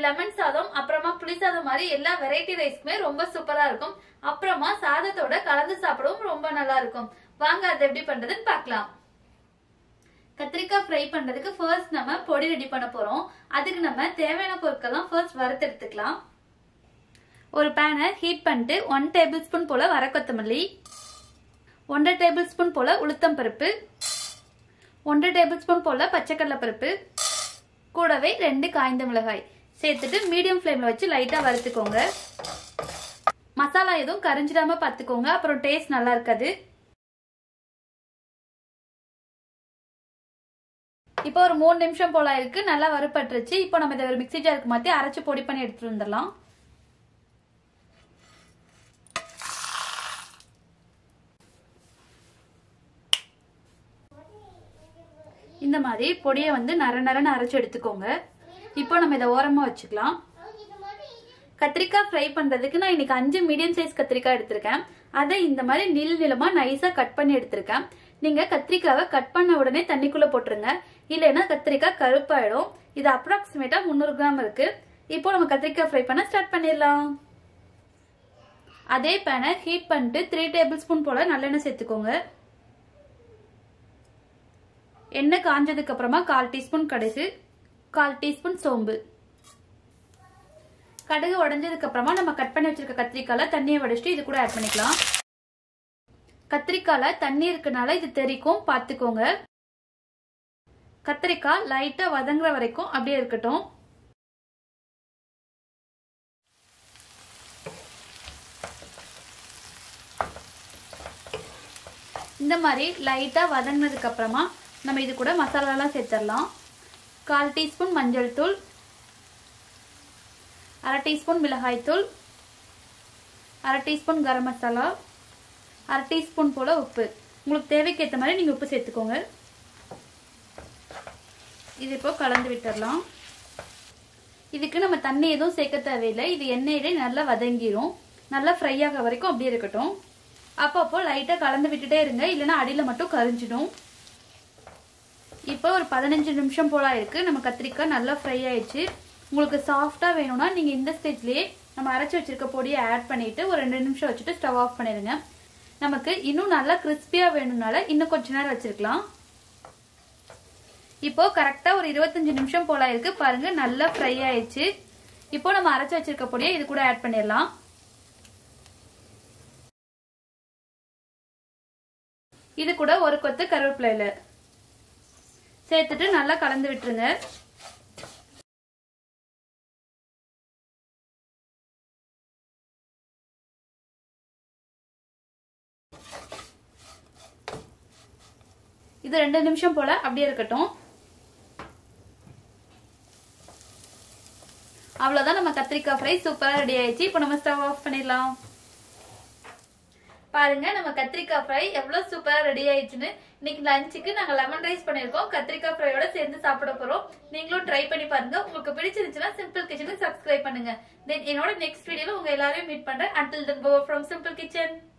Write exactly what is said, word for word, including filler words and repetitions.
Lemon சாதம் அப்புறமா புளி சாதம் மாதிரி எல்லா வெரைட்டி ரைஸ்க்குமே ரொம்ப சூப்பரா இருக்கும். அப்புறமா சாதத்தோட கலந்து சாப்பிடவும் ரொம்ப நல்லா இருக்கும். வாங்க அது எப்படி பண்றதுன்னு பார்க்கலாம். கத்திரிக்காய் ஃப்ரை பண்றதுக்கு ஃபர்ஸ்ட் நம்ம பொடி ரெடி பண்ண போறோம். அதுக்கு நம்ம தேவையான பொருட்கள்லாம் ஃபர்ஸ்ட் வறுத்து எடுத்துக்கலாம். ஒரு பேனை ஹீட் பண்ணிட்டு ஒன் டேபிள் ஸ்பூன் போல வர கொத்தமல்லி, ஒன்றரை டேபிள் ஸ்பூன் போல உளுத்தம் பருப்பு, ஒன்றரை டேபிள் ஸ்பூன் போல பச்சைக்கடலை பருப்பு, கூடவே ரெண்டு காய்ந்த மிளகாய் சேர்த்துட்டு மீடியம் ஃப்ளேம்ல வச்சு லைட்டா வறுத்துக்கோங்க. மசாலா எதுவும் கரிஞ்சிடாம பார்த்துக்கோங்க, அப்புறம் டேஸ்ட் நல்லா இருக்காது. இப்போ ஒரு மூணு நிமிஷம் போல இருக்கு, நல்லா வறுபட்டுருச்சு. இப்போ நம்ம இதை ஒரு மிக்ஸி ஜாருக்கு மாத்தி அரைச்சு பொடி பண்ணி எடுத்துட்டு வந்துடலாம். இந்த மாதிரி பொடியை வந்து நர நரன்னு அரைச்சு எடுத்துக்கோங்க. இப்போ நம்ம இதை ஓரமா வச்சுக்கலாம். கத்திரிக்காய் ஃப்ரை பண்றதுக்கு நான் இன்னைக்கு அஞ்சு மீடியம் சைஸ் கத்திரிக்காய் எடுத்திருக்கேன். அதை இந்த மாதிரி நீள நீளமா நைஸா கட் பண்ணி எடுத்திருக்கேன். நீங்க கத்திரிக்காவை கட் பண்ண உடனே தண்ணிக்குள்ள போட்டுருங்க, இல்லைன்னா கத்திரிக்காய் கருப்பாயிடும். இது அப்ராக்சிமேட்டா முந்நூறு கிராம் இருக்கு. இப்போ நம்ம கத்திரிக்காய் ஃப்ரை பண்ண ஸ்டார்ட் பண்ணிடலாம். அதே பேனை ஹீட் பண்ணிட்டு த்ரீ டேபிள் ஸ்பூன் போல நல்லெண்ணெய் சேர்த்துக்கோங்க. எண்ணெய் காஞ்சதுக்கு அப்புறமா கால் டீஸ்பூன் கடுகு, கால் டீஸ்பூன் சோம்பு. கடுகு உடைஞ்சதுக்கு அப்புறமா நம்ம கட் பண்ணி வச்சிருக்க கத்திரிக்கால தண்ணியை வடிச்சிட்டு இது கூட ஆட் பண்ணிக்கலாம். கத்திரிக்கால தண்ணி இருக்கனால இது தெரிக்கும், பாத்துக்கோங்க. கத்திரிக்காய் லைட்டா வதங்குற வரைக்கும் அப்படியே இருக்கட்டும். இந்த மாதிரி லைட்டா வதங்கினதுக்கு அப்புறமா நம்ம இது கூட மசாலா எல்லாம் சேர்த்துடலாம். கால் டீஸ்பூன் மஞ்சள் தூள், அரை டீஸ்பூன் மிளகாய் தூள், அரை டீஸ்பூன் கரம் மசாலா, அரை டீஸ்பூன் போல உப்பு. உங்களுக்கு தேவைக்கு ஏற்ற மாதிரி நீங்க உப்பு சேர்த்துக்கோங்க. இது இப்போ கலந்து விட்டுடலாம். இதுக்கு நம்ம தண்ணி எதுவும் சேர்க்க தேவையில்லை. இது எண்ணெயிலே நல்லா வதங்கிரும். நல்லா ஃப்ரை ஆக வரைக்கும் அப்படியே இருக்கட்டும். அப்பப்போ லைட்டா கலந்து விட்டுட்டே இருங்க, இல்லைன்னா அடியில மட்டும் கரிஞ்சிடும். இப்போ ஒரு பதினஞ்சு நிமிஷம் போல இருக்கு. நம்ம கத்திரிக்காய் நல்லா ஃப்ரை ஆயிடுச்சு. உங்களுக்கு சாஃப்டா வேணும்னா நீங்க இந்த ஸ்டேஜ்லயே நம்ம அரைச்சு வச்சிருக்க பொடியை ஆட் பண்ணிட்டு ஒரு ரெண்டு நிமிஷம் வச்சுட்டு ஸ்டவ் ஆஃப் பண்ணிருங்க. நமக்கு இன்னும் நல்லா கிறிஸ்பியா வேணும்னால இன்னும் கொஞ்ச நேரம் வச்சிருக்கலாம். இப்போ கரெக்டா ஒரு இருபத்தஞ்சு நிமிஷம் போல இருக்கு. பாருங்க நல்லா ஃப்ரை ஆயிடுச்சு. இப்போ நம்ம அரைச்சு வச்சிருக்க பொடியை இது கூட ஆட் பண்ணிடலாம். இது கூட ஒரு கொத்து கருவேப்பிலை சேர்த்துட்டு நல்லா கலந்து விட்டுருங்க. இது ரெண்டு நிமிஷம் போல அப்படியே இருக்கட்டும். அவ்வளவுதான், நம்ம கத்திரிக்காய் ஃப்ரை சூப்பரா ரெடி ஆயிடுச்சு. இப்போ நம்ம ஸ்டவ் ஆஃப் பண்ணிடலாம். பாருங்க நம்ம கத்திரிக்காய் ஃப்ரை எவ்வளவு சூப்பரா ரெடி ஆயிடுச்சுன்னு. இன்னைக்கு லஞ்சுக்கு நாங்க லெமன் ரைஸ் பண்ணிருக்கோம். கத்திரிக்காய் ஃப்ரையோட சேர்ந்து சாப்பிட போறோம். நீங்களும் ட்ரை பண்ணி பாருங்க. உங்களுக்கு பிடிச்சிருந்துச்சுன்னா சிம்பிள் கிச்சனுக்கு சப்ஸ்கிரைப் பண்ணுங்க. தென் என்னோட நெக்ஸ்ட் வீடியோல உங்க எல்லாரையும் மீட் பண்றேன். Until then, go from Simple Kitchen.